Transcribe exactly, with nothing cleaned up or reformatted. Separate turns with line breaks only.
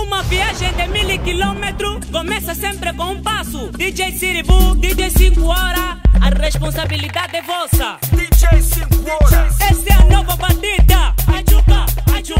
Uma viagem de mil quilômetros começa sempre com um passo. D J Siribu, D J cinco horas, a responsabilidade é vossa.
D J cinco horas.
Essa é a nova batida. Ajuca, ajuca.